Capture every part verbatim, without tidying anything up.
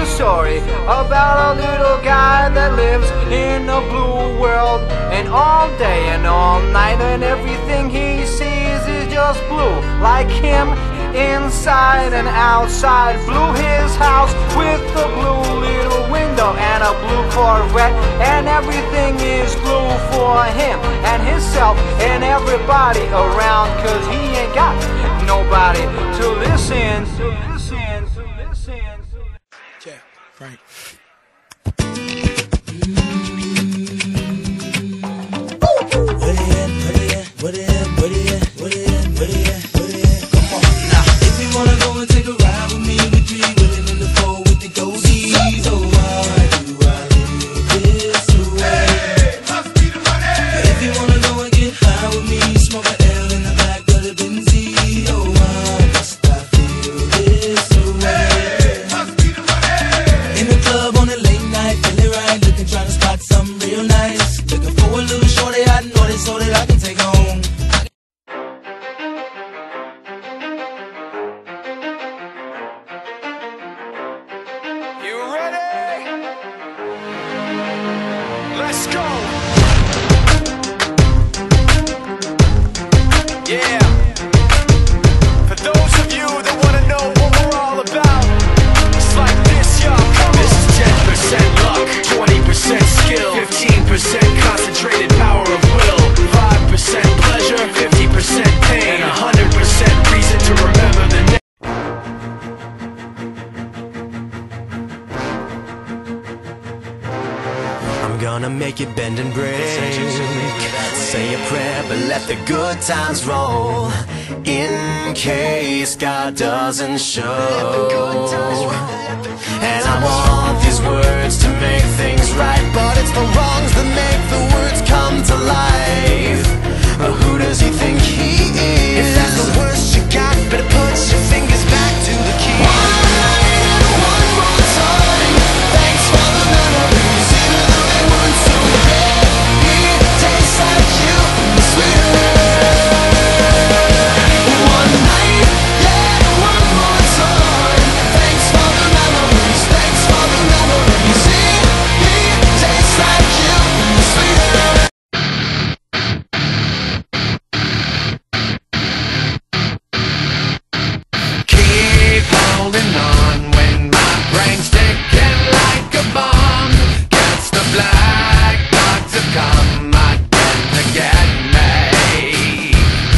a story about a little guy that lives in a blue world, and all day and all night, and everything he sees is just blue, like him inside and outside. Blue his house with a blue little window and a blue Corvette, and everything is blue for him and himself and everybody around, cause he ain't got nobody to listen to listen to listen to. Yeah, right. Where they at? Where they at? Where they at? Where they at? Where they at? Where they at? Where they at? Come on now. If you wanna go and take a ride with me, we be willing in the four with the dozies. Oh, why do I live this way? Hey, must be the money. If you wanna go and get high with me, smoke a L in the back of the Benzie. Oh, why must I feel this way? Hey, must be the money. In the club on a late night, feeling right, looking, trying to spot something real nice. Looking for a little shorty I know this so that I can take home. You ready? Let's go. Yeah. For those of you that want to know what we're all about, it's like this, y'all. Come on. This is ten percent luck, twenty percent skill, fifteen percent concentrated power of will, five percent pleasure, fifty percent pain, and one hundred percent reason to remember the name. I'm gonna make it bend and break. Say a prayer, but let the good times roll, in case God doesn't show. And I want these words to make things right, but it's the wrongs that make the words come to life. But who does he think he is? If that's the worst you got, better put your fingers back to the key. One night and one more time. Thanks for the memories, even though they weren't so bad. It tastes like you, the sweetest. One night, yeah, one more time. Thanks for the memories, thanks for the memories. It, it tastes like you, the sweetest. Keep holding on when my brain's ticking like a bomb. Gets the black dogs have come again to get me.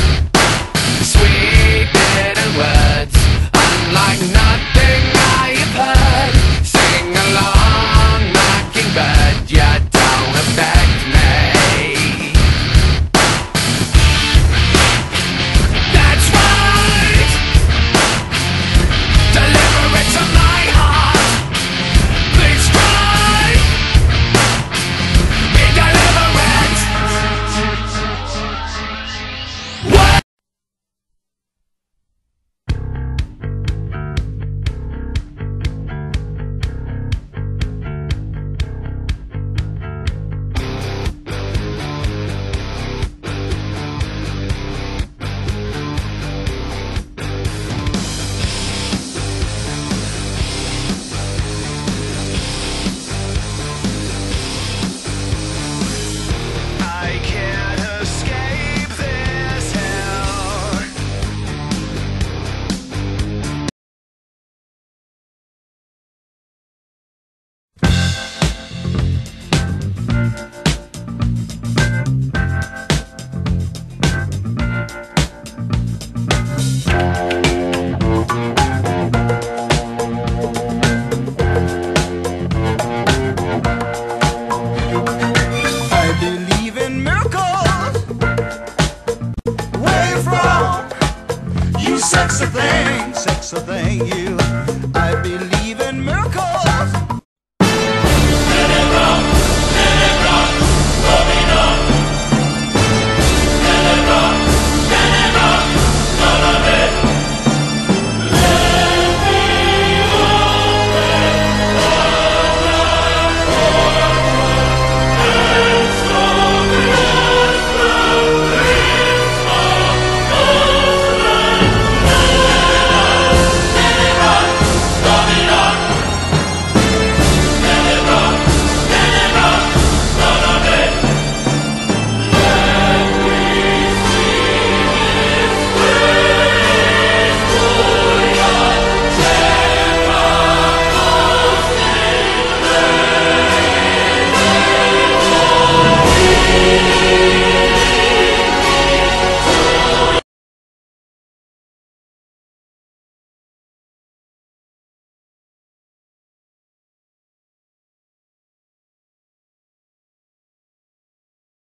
Sweet bitter words, unlike nothing I have heard. Sing along, mockingbird, you don't affect me. That's right. Deliver it to my heart. Please try. Be deliverance. What? I can't escape this hell. I believe in miracles. Where you from? You sexy thing, sexy thing, you.